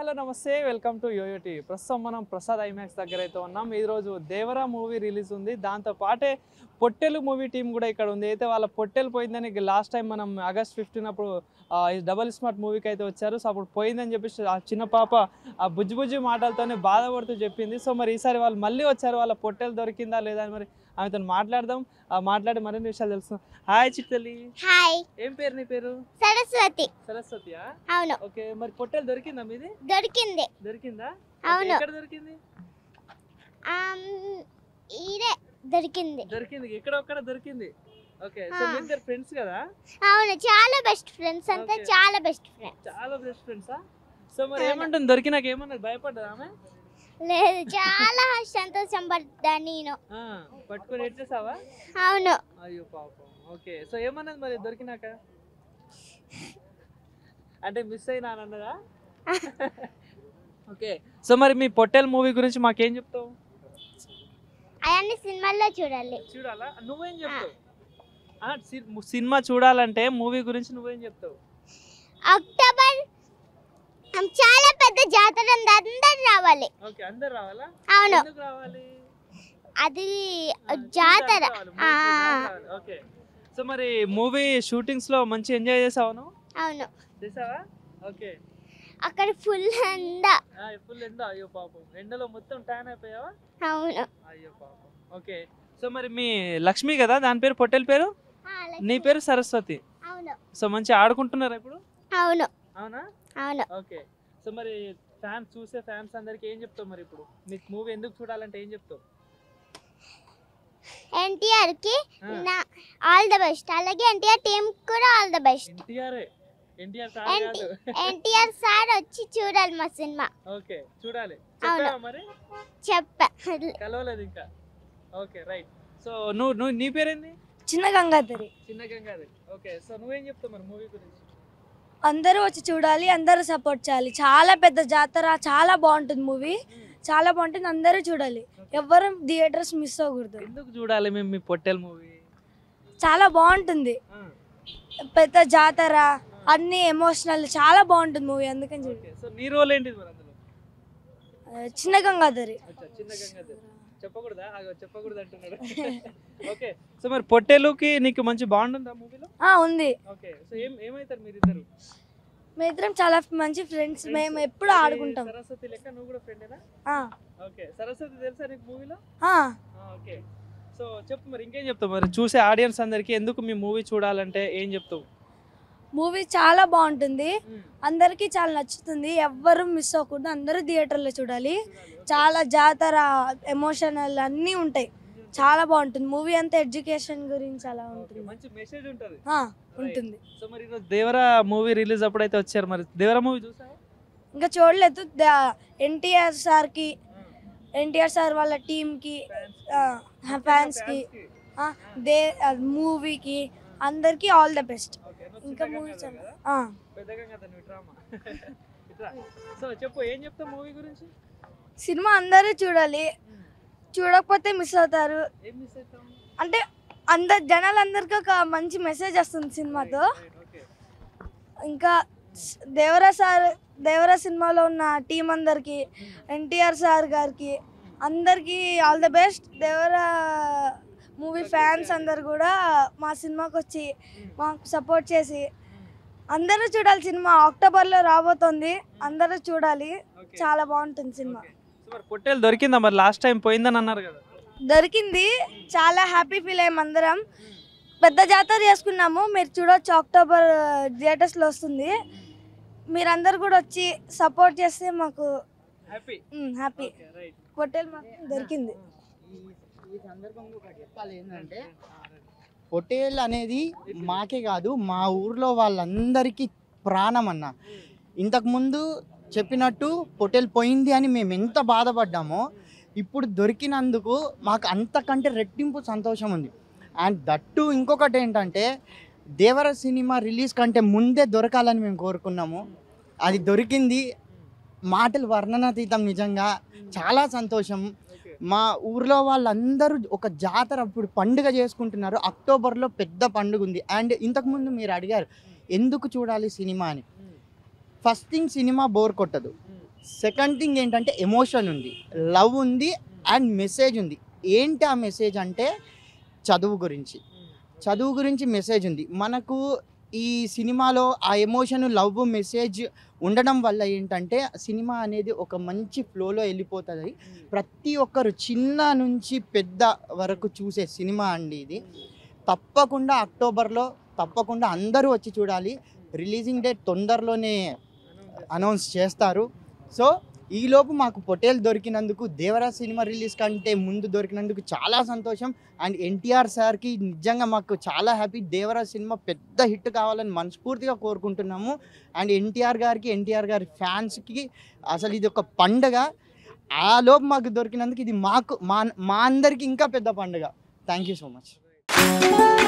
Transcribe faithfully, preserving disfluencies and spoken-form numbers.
Hello నమస్తే welcome to యోయోటి. ప్రస్తుతం మనం ప్రసాద్ ఐమాక్స్ దగ్గర అయితే ఉన్నాం. ఈరోజు దేవరా మూవీ రిలీజ్ ఉంది. దాంతో పాటే పొట్టెలు మూవీ టీం కూడా ఇక్కడ ఉంది. అయితే వాళ్ళ పొట్టెలు పోయిందని లాస్ట్ టైం మనం ఆగస్ట్ ఫిఫ్టీన్ అప్పుడు డబల్ స్మార్ట్ మూవీకి అయితే వచ్చారు. సో అప్పుడు పోయిందని చెప్పేసి ఆ చిన్న పాప ఆ బుజ్జి బుజ్జి మాటలతోనే బాధపడుతూ చెప్పింది. సో మరి ఈసారి వాళ్ళు మళ్ళీ వచ్చారు. వాళ్ళ పొట్టెలు దొరికిందా లేదా అని మరి ఆమెతో మాట్లాడదాం. మాట్లాడి మరిన్ని విషయాలు తెలుసుకుందాం. హాయ్ చిట్టలి. హాయ్. ఏం పేరు నీ పేరు? సరస్వతి. సరస్వతియా? అవును. ఓకే, మరి పొట్టెలు దొరికిందా మీది? దొరికింది. దొరికిందా? అవును. ఎక్కడ దొరికింది? ఆమ్ ఈడే దొరికింది. దొరికింది. ఎక్కడ ఒక్కడ దొరికింది. ఓకే, సో మీ ఇద్దరు ఫ్రెండ్స్ కదా? అవును, చాలా బెస్ట్ ఫ్రెండ్స్ అంతా. చాలా బెస్ట్ ఫ్రెండ్స్. చాలా బెస్ట్ ఫ్రెండ్సా? సో మరి ఏమంటుంది? దొరికినాక ఏమన్నా భయపడ్డా ఆమె? లేదు, చాలా సంతోషం పడ్డా నేను. పట్టుకొని ఎట్టేసావా? అవును. అయ్యో పాపం. ఓకే, సో ఏమన్నది మరి దొరికినాక? అంటే మిస్ అయినా అన్నదా? ఓకే, సో మరి మీ పొట్టెల్ మూవీ గురించి మాకేం చెప్తావు? అవన్నీ సినిమాల్లో చూడాలి. చూడాలా? నువ్వేం చెప్తావు? సినిమా చూడాలంటే మూవీ గురించి నువ్వేం చెప్తావు? అక్టోబర్ చాలా పెద్ద జాతర ఉంది, అందరు రావాలి. ఓకే, అందరు రావాలా? అవును. ఎందుకు రావాలి? అది జాతర. ఓకే, సో మరి మూవీ షూటింగ్స్ లో మంచి ఎంజాయ్ చేసావా నువ్వు? అవును. చేసావా? ఓకే. అక్కడ ఫుల్ ఎండ. ఫుల్ ఎండ. అయ్యో పాపం, ఎండలో మొత్తం ట్యాన్ అయిపోయావా? అవును. అయ్యో పాపం. ఓకే, సో మరి మీ లక్ష్మి కదా దాని పేరు, పొట్టెల పేరు? నీ పేరు సరస్వతి. అవును. సో మంచి ఆడుకుంటున్నారా ఇప్పుడు? అవును. అవునా? అవును. ఓకే, సో మరి ఫ్యాన్స్ చూసే ఫ్యాన్స్ అందరికి ఏం చెప్తావు మరి ఇప్పుడు? మీకు మూవీ ఎందుకు చూడాలంటే ఏం చెప్తావు? ఎన్టీఆర్ కి ఆల్ ద బెస్ట్. అలాగే ఎన్టీఆర్ టీం కూడా all the best. NTR NTR sir కాదు, ఎన్టీఆర్ సార్ వచ్చి చూడాలి మా సినిమా. ఓకే, చూడాలి. చెప్పావా మరి? చెప్పా, కలవలేదు ఇంకా. Okay, right. సో నువ్వు నువ్వు నీ పేరేంది? చిన్న గంగాధరి. చిన్న గంగాధరి. ఓకే, సో నువ్వేం చెప్తావు మరి మూవీ గురించి? అందరూ వచ్చి చూడాలి, అందరూ సపోర్ట్ చేయాలి. చాలా పెద్ద జాతర, చాలా బాగుంటుంది మూవీ, చాలా బాగుంటుంది. అందరూ చూడాలి, ఎవ్వరు థియేటర్స్ మిస్ అవ్వకూడదు. ఎందుకు చూడాలి మేము మీ పొట్టెల్ మూవీ? చాలా బాగుంటుంది, పెద్ద జాతర, అన్ని ఎమోషనల్, చాలా బాగుంటుంది మూవీ, అందుకని చూడండి. సో నీ రోల్ ఏంటిది మరి అందులో? చిన్న గంగాధరి. చిన్న గంగాధరి. చెప్పకూడదా? చెప్పకూడదు అంటున్నాడు. ఓకే, సో మరి పొట్టేలుకి నీకు మంచి బాండ్ ఉందా మూవీలో? ఉంది. ఓకే, సో ఏం ఏమైతారు మీరిద్దరు? మేమిద్దరం చాలా మంచి ఫ్రెండ్స్, మేము ఎప్పుడు ఆడుకుంటాం. సరస్వతి లెక్క నువ్వు కూడా ఫ్రెండేనా? ఓకే, సరస్వతి తెలుసా నీకు మూవీలో? ఓకే, సో చెప్పు మరి ఇంకేం చెప్తావు మరి చూసే ఆడియన్స్ అందరికి ఎందుకు మీ మూవీ చూడాలంటే ఏం చెప్తావు? మూవీ చాలా బాగుంటుంది, అందరికీ చాలా నచ్చుతుంది, ఎవ్వరు మిస్ అవ్వకూడదు, అందరూ థియేటర్లో చూడాలి. చాలా జాతర, ఎమోషనల్ అన్నీ ఉంటాయి, చాలా బాగుంటుంది మూవీ. అంతా ఎడ్యుకేషన్ గురించి అలా ఉంటుంది, మంచి మెసేజ్ ఉంటుంది. ఉంటుంది. సో మరి ఈరోజు దేవరా మూవీ రిలీజ్ అప్పుడైతే వచ్చారు, మరి దేవరా మూవీ చూసావా? ఇంకా చూడలేదు. ఎన్టీఆర్ సార్కి, ఎన్టీఆర్ సార్ వాళ్ళ టీంకి, ఫ్యాన్స్కి, దే మూవీకి అందరికి ఆల్ ద బెస్ట్. ఇంకా మూవీ చెప్పు, ఏం చెప్తావు మూవీ గురించి? సినిమా అందరూ చూడాలి, చూడకపోతే మిస్ అవుతారు. అంటే అందరు జనాలందరికీ ఒక మంచి మెసేజ్ వస్తుంది సినిమాతో. ఇంకా దేవరా సార్, దేవరా సినిమాలో ఉన్న టీం అందరికి, ఎన్టీఆర్ సార్ గారికి అందరికీ all the best. Devara movie fans అందరు కూడా మా సినిమాకి వచ్చి మాకు సపోర్ట్ చేసి అందరూ చూడాలి. సినిమా అక్టోబర్లో రాబోతుంది, అందరూ చూడాలి, చాలా బాగుంటుంది సినిమా. పొట్టేలు దొరికిందా మరి? లాస్ట్ టైం పోయిందని అన్నారు కదా. దొరికింది, చాలా హ్యాపీ ఫీల్ అయ్యాం అందరం. పెద్ద జాతర చేసుకున్నాము, మీరు చూడొచ్చు, అక్టోబర్ థియేటర్స్లో వస్తుంది. మీరందరూ కూడా వచ్చి సపోర్ట్ చేస్తే మాకు హ్యాపీ. పొట్టేలు మాకు దొరికింది. ఈ సందర్భంగా ఒకటి చెప్పాలి ఏంటంటే, పొట్టేలు అనేది మాకే కాదు, మా ఊర్లో వాళ్ళందరికీ ప్రాణం అన్న. ఇంతకుముందు చెప్పినట్టు పొట్టేలు పోయింది అని మేము ఎంత బాధపడ్డామో, ఇప్పుడు దొరికినందుకు మాకు అంతకంటే రెట్టింపు సంతోషం ఉంది. అండ్ దట్టు ఇంకొకటి ఏంటంటే, దేవర సినిమా రిలీజ్ కంటే ముందే దొరకాలని మేము కోరుకున్నాము, అది దొరికింది. మాటలు వర్ణనాతీతం, నిజంగా చాలా సంతోషం. మా ఊర్లో వాళ్ళందరూ ఒక జాతర అప్పుడు పండుగ చేసుకుంటున్నారు. అక్టోబర్లో పెద్ద పండుగ ఉంది. అండ్ ఇంతకుముందు మీరు అడిగారు ఎందుకు చూడాలి సినిమా అని. ఫస్ట్ థింగ్, సినిమా బోర్ కొట్టదు. సెకండ్ థింగ్ ఏంటంటే ఎమోషన్ ఉంది, లవ్ ఉంది అండ్ మెసేజ్ ఉంది. ఏంటి ఆ మెసేజ్ అంటే చదువు గురించి, చదువు గురించి మెసేజ్ ఉంది. మనకు ఈ సినిమాలో ఆ ఎమోషన్, లవ్, మెసేజ్ ఉండడం వల్ల ఏంటంటే సినిమా అనేది ఒక మంచి ఫ్లోలో వెళ్ళిపోతుంది. ప్రతి ఒక్కరు చిన్న నుంచి పెద్ద వరకు చూసే సినిమా అండి ఇది. తప్పకుండా అక్టోబర్లో తప్పకుండా అందరూ వచ్చి చూడాలి. రిలీజింగ్ డేట్ తొందరలోనే అనౌన్స్ చేస్తారు. సో ఈలోపు మాకు పొటేల్ దొరికినందుకు, దేవరా సినిమా రిలీజ్ కంటే ముందు దొరికినందుకు చాలా సంతోషం. అండ్ ఎన్టీఆర్ సార్కి నిజంగా మాకు చాలా హ్యాపీ. దేవరా సినిమా పెద్ద హిట్ కావాలని మనస్ఫూర్తిగా కోరుకుంటున్నాము. అండ్ ఎన్టీఆర్ గారికి, ఎన్టీఆర్ గారి ఫ్యాన్స్కి అసలు ఇది ఒక పండుగ. ఆ లోపు మాకు దొరికినందుకు ఇది మాకు మా మా అందరికీ ఇంకా పెద్ద పండుగ. Thank you so much.